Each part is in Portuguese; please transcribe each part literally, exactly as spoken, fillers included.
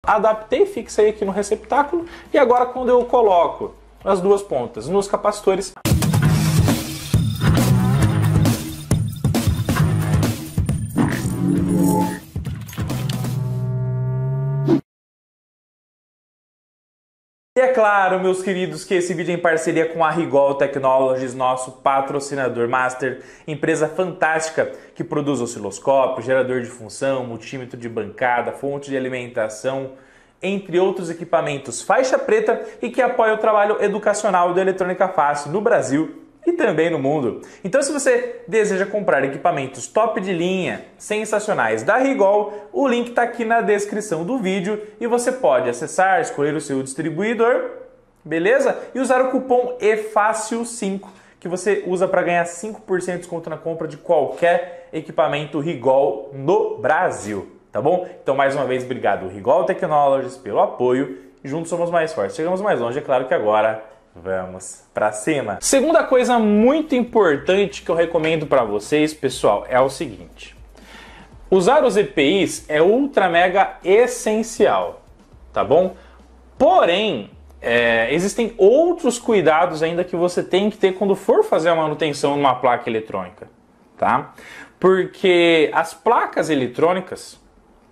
adaptei, fixei aqui no receptáculo e agora quando eu coloco as duas pontas nos capacitores, e é claro, meus queridos, que esse vídeo é em parceria com a Rigol Technologies, nosso patrocinador master, empresa fantástica que produz osciloscópio, gerador de função, multímetro de bancada, fonte de alimentação, entre outros equipamentos faixa preta e que apoia o trabalho educacional do Eletrônica Fácil no Brasil e também no mundo. Então, se você deseja comprar equipamentos top de linha, sensacionais da Rigol, o link está aqui na descrição do vídeo e você pode acessar, escolher o seu distribuidor, beleza? E usar o cupom E Fácil cinco, que você usa para ganhar cinco por cento de desconto na compra de qualquer equipamento Rigol no Brasil, tá bom? Então, mais uma vez, obrigado Rigol Technologies pelo apoio. Juntos somos mais fortes, chegamos mais longe, é claro que agora vamos pra cima. Segunda coisa muito importante que eu recomendo para vocês, pessoal, é o seguinte: usar os E P Is é ultra mega essencial, tá bom? Porém, é, existem outros cuidados ainda que você tem que ter quando for fazer a manutenção numa placa eletrônica, tá? Porque as placas eletrônicas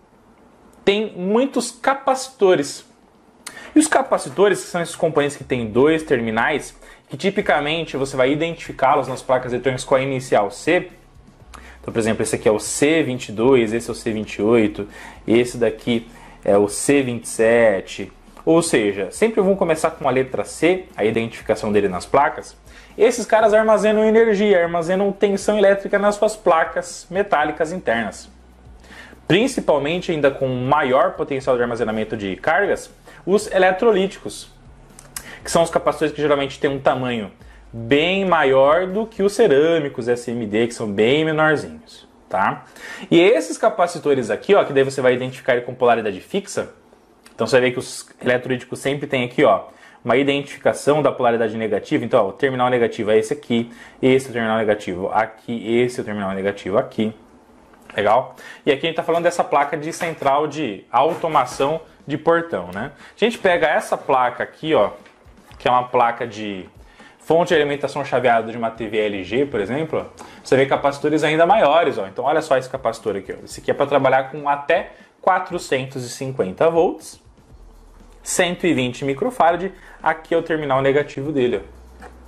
têm muitos capacitores. E os capacitores, que são esses componentes que têm dois terminais, que tipicamente você vai identificá-los nas placas eletrônicas com a inicial C. Então, por exemplo, esse aqui é o C vinte e dois, esse é o C vinte e oito, esse daqui é o C vinte e sete. Ou seja, sempre vão começar com a letra C, a identificação dele nas placas. Esses caras armazenam energia, armazenam tensão elétrica nas suas placas metálicas internas. Principalmente ainda com maior potencial de armazenamento de cargas, os eletrolíticos, que são os capacitores que geralmente têm um tamanho bem maior do que os cerâmicos S M D, que são bem menorzinhos, tá? E esses capacitores aqui, ó, que daí você vai identificar ele com polaridade fixa. Então você vai ver que os eletrolíticos sempre tem aqui, ó, uma identificação da polaridade negativa. Então, ó, o terminal negativo é esse aqui, esse é o terminal negativo aqui, esse é o terminal negativo aqui. Legal? E aqui a gente está falando dessa placa de central de automação de portão, né? A gente pega essa placa aqui, ó, que é uma placa de fonte de alimentação chaveada de uma T V L G, por exemplo, você vê capacitores ainda maiores, ó. Então olha só esse capacitor aqui, ó. Esse aqui é para trabalhar com até quatrocentos e cinquenta volts, cento e vinte microfarad, aqui é o terminal negativo dele, ó.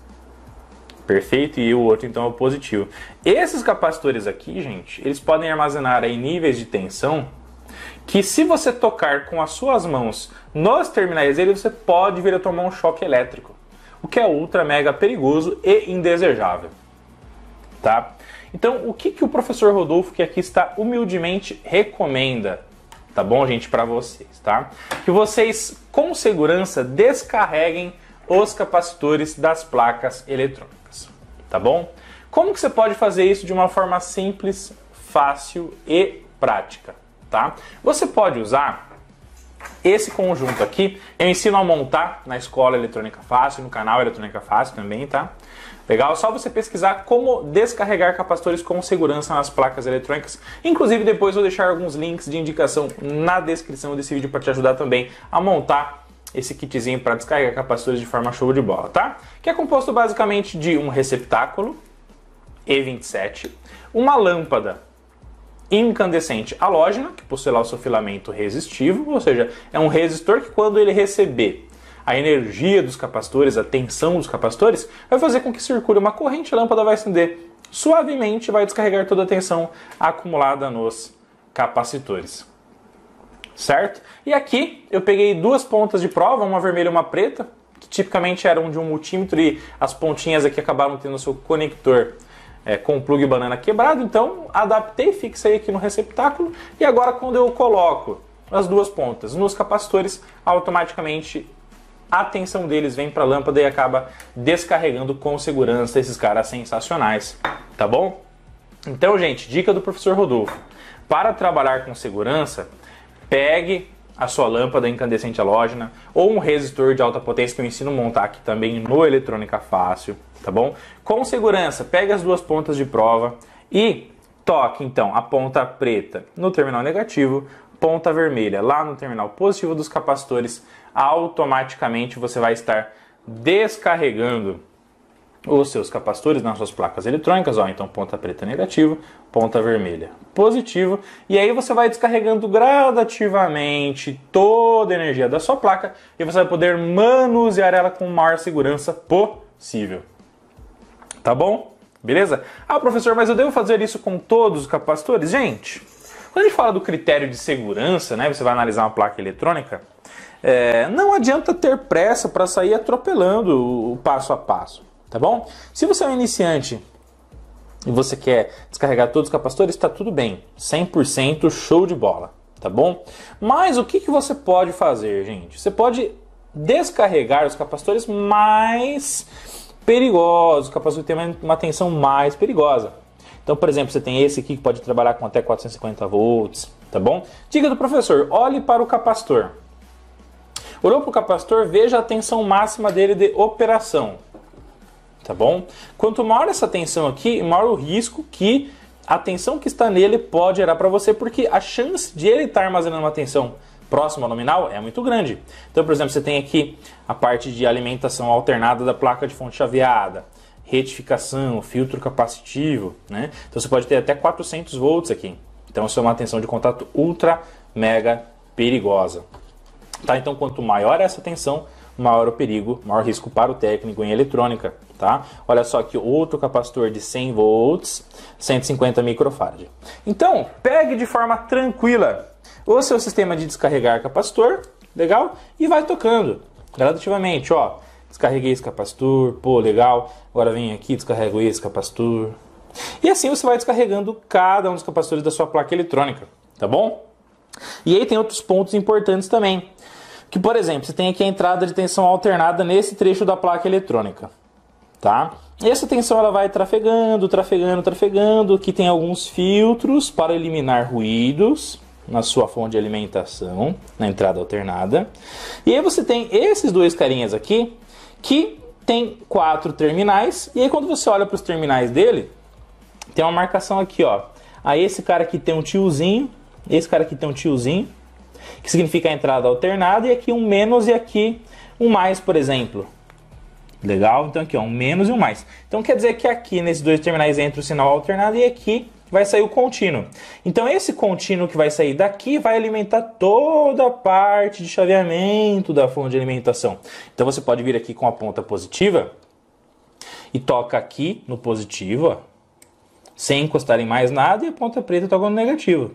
Perfeito, e o outro então é o positivo. Esses capacitores aqui, gente, eles podem armazenar aí níveis de tensão que, se você tocar com as suas mãos nos terminais dele, você pode vir a tomar um choque elétrico, o que é ultra mega perigoso e indesejável, tá? Então, o que, que o professor Rodolfo, que aqui está humildemente, recomenda, tá bom, gente, para vocês, tá? Que vocês, com segurança, descarreguem os capacitores das placas eletrônicas. Tá bom? Como que você pode fazer isso de uma forma simples, fácil e prática, tá? Você pode usar esse conjunto aqui. Eu ensino a montar na escola Eletrônica Fácil, no canal Eletrônica Fácil também, tá? Legal? Só você pesquisar como descarregar capacitores com segurança nas placas eletrônicas. Inclusive, depois eu vou deixar alguns links de indicação na descrição desse vídeo para te ajudar também a montar esse kitzinho para descarregar capacitores de forma show de bola, tá? Que é composto basicamente de um receptáculo E vinte e sete, uma lâmpada incandescente halógena, que possui lá o seu filamento resistivo, ou seja, é um resistor que, quando ele receber a energia dos capacitores, a tensão dos capacitores, vai fazer com que circule uma corrente, a lâmpada vai acender suavemente e vai descarregar toda a tensão acumulada nos capacitores. Certo? E aqui eu peguei duas pontas de prova, uma vermelha e uma preta, que tipicamente eram de um multímetro, e as pontinhas aqui acabaram tendo o seu conector é, com plug banana quebrado, então adaptei, fixei aqui no receptáculo, e agora quando eu coloco as duas pontas nos capacitores, automaticamente a tensão deles vem para a lâmpada e acaba descarregando com segurança esses caras sensacionais, tá bom? Então, gente, dica do professor Rodolfo: para trabalhar com segurança, pegue a sua lâmpada incandescente halógena ou um resistor de alta potência, que eu ensino a montar aqui também no Eletrônica Fácil, tá bom? Com segurança, pegue as duas pontas de prova e toque então a ponta preta no terminal negativo, ponta vermelha, lá no terminal positivo dos capacitores, automaticamente você vai estar descarregando os seus capacitores nas suas placas eletrônicas, ó, então ponta preta negativo, ponta vermelha positivo, e aí você vai descarregando gradativamente toda a energia da sua placa e você vai poder manusear ela com maior segurança possível. Tá bom? Beleza? Ah, professor, mas eu devo fazer isso com todos os capacitores? Gente, quando a gente fala do critério de segurança, né, você vai analisar uma placa eletrônica, é, não adianta ter pressa para sair atropelando o passo a passo. Tá bom? Se você é um iniciante e você quer descarregar todos os capacitores, está tudo bem. cem por cento show de bola. Tá bom? Mas o que, que você pode fazer, gente? Você pode descarregar os capacitores mais perigosos, os capacitores que têm uma tensão mais perigosa. Então, por exemplo, você tem esse aqui que pode trabalhar com até quatrocentos e cinquenta volts. Tá bom? Dica do professor, olhe para o capacitor. Olhou para o capacitor, veja a tensão máxima dele de operação. Tá bom? Quanto maior essa tensão aqui, maior o risco que a tensão que está nele pode gerar para você, porque a chance de ele estar armazenando uma tensão próxima ao nominal é muito grande. Então, por exemplo, você tem aqui a parte de alimentação alternada da placa de fonte chaveada, retificação, filtro capacitivo, né? Então você pode ter até quatrocentos volts aqui. Então isso é uma tensão de contato ultra mega perigosa. Tá? Então quanto maior essa tensão, maior o perigo, maior risco para o técnico em eletrônica. Tá? Olha só aqui outro capacitor de cem volts, cento e cinquenta microfarad. Então, pegue de forma tranquila o seu sistema de descarregar capacitor, legal? E vai tocando gradativamente, ó. Descarreguei esse capacitor, pô, legal. Agora vem aqui, descarrego esse capacitor. E assim você vai descarregando cada um dos capacitores da sua placa eletrônica, tá bom? E aí tem outros pontos importantes também. Que, por exemplo, você tem aqui a entrada de tensão alternada nesse trecho da placa eletrônica. Tá? E essa tensão ela vai trafegando, trafegando, trafegando. Aqui tem alguns filtros para eliminar ruídos na sua fonte de alimentação, na entrada alternada. E aí você tem esses dois carinhas aqui, que tem quatro terminais. E aí quando você olha para os terminais dele, tem uma marcação aqui, ó. Aí esse cara aqui tem um tiozinho, esse cara aqui tem um tiozinho, que significa a entrada alternada, e aqui um menos e aqui um mais, por exemplo. Legal? Então aqui ó, um menos e um mais. Então quer dizer que aqui nesses dois terminais entra o sinal alternado e aqui vai sair o contínuo. Então esse contínuo que vai sair daqui vai alimentar toda a parte de chaveamento da fonte de alimentação. Então você pode vir aqui com a ponta positiva e toca aqui no positivo, ó, sem encostar em mais nada, e a ponta preta toca no negativo.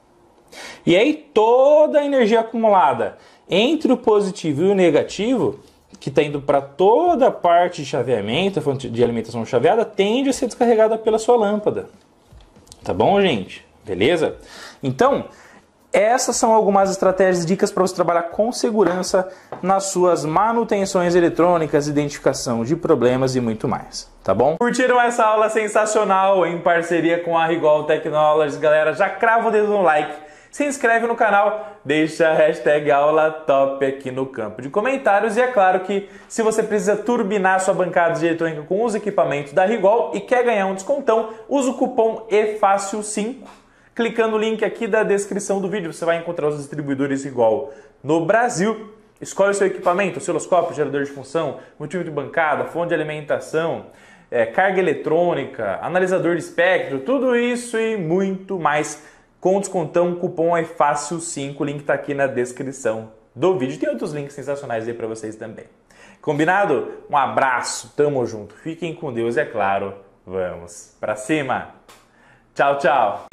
E aí toda a energia acumulada entre o positivo e o negativo, que está indo para toda a parte de chaveamento, a fonte de alimentação chaveada, tende a ser descarregada pela sua lâmpada. Tá bom, gente? Beleza? Então, essas são algumas estratégias e dicas para você trabalhar com segurança nas suas manutenções eletrônicas, identificação de problemas e muito mais. Tá bom? Curtiram essa aula sensacional em parceria com a Rigol Technologies? Galera, já crava o dedo no like, se inscreve no canal, deixa a hashtag aula top aqui no campo de comentários. E é claro que se você precisa turbinar sua bancada de eletrônica com os equipamentos da Rigol e quer ganhar um descontão, usa o cupom E Fácil cinco. Clicando no link aqui da descrição do vídeo, você vai encontrar os distribuidores Rigol no Brasil. Escolhe o seu equipamento, osciloscópio, gerador de função, multímetro de bancada, fonte de alimentação, é, carga eletrônica, analisador de espectro, tudo isso e muito mais. Com descontão, cupom é fácil cinco, o link está aqui na descrição do vídeo. Tem outros links sensacionais aí para vocês também. Combinado? Um abraço, tamo junto. Fiquem com Deus, é claro. Vamos pra cima. Tchau, tchau.